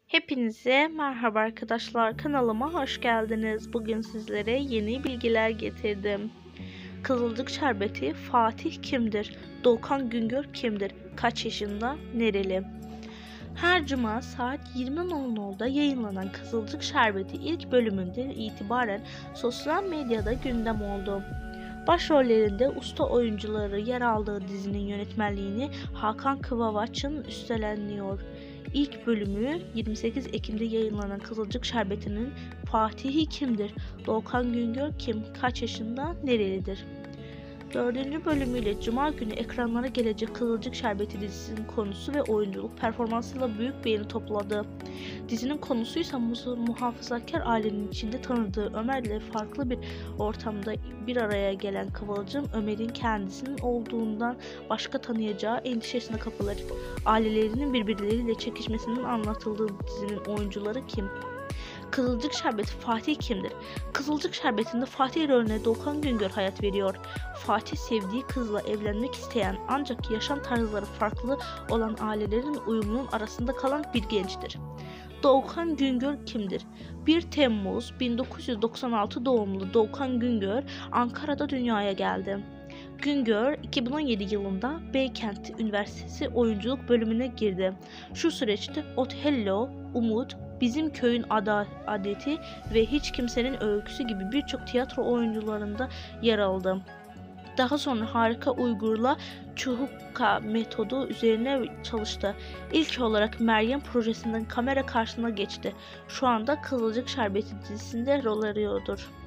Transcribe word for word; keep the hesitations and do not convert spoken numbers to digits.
Hepinize merhaba arkadaşlar, kanalıma hoş geldiniz. Bugün sizlere yeni bilgiler getirdim. Kızılcık Şerbeti Fatih kimdir? Doğukan Güngör kimdir? Kaç yaşında? Nereli? Her cuma saat yirmi noktada yayınlanan Kızılcık Şerbeti ilk bölümünden itibaren sosyal medyada gündem oldu. Başrollerinde usta oyuncuları yer aldığı dizinin yönetmenliğini Hakan Kıvavaç'ın üstleniyor. İlk bölümü yirmi sekiz Ekim'de yayınlanan Kızılcık Şerbeti'nin Fatihi kimdir? Doğukan Güngör kim? Kaç yaşında? Nerelidir? Dördüncü bölümüyle Cuma günü ekranlara gelecek Kızılcık Şerbeti dizisinin konusu ve oyunculuk performansıyla büyük beğeni topladı. Dizinin konusu ise muhafazakar ailenin içinde tanıdığı Ömer ile farklı bir ortamda bir araya gelen Kıvılcım, Ömer'in kendisinin olduğundan başka tanıyacağı endişesine kapılır. Ailelerinin birbirleriyle çekişmesinin anlatıldığı dizinin oyuncuları kim? Kızılcık Şerbeti Fatih kimdir? Kızılcık Şerbeti'nde Fatih rolüne Doğukan Güngör hayat veriyor. Fatih sevdiği kızla evlenmek isteyen ancak yaşam tarzları farklı olan ailelerin uyumunun arasında kalan bir gençtir. Doğukan Güngör kimdir? bir Temmuz bin dokuz yüz doksan altı doğumlu Doğukan Güngör Ankara'da dünyaya geldi. Güngör iki bin on yedi yılında Beykent Üniversitesi oyunculuk bölümüne girdi. Şu süreçte Otello, Umut, Bizim Köyün Adeti ve Hiç Kimsenin Öyküsü gibi birçok tiyatro oyuncularında yer aldı. Daha sonra Harika Uygur'la Çuhukka metodu üzerine çalıştı. İlk olarak Meryem projesinden kamera karşısına geçti. Şu anda Kızılcık Şerbeti dizisinde rol arıyordur.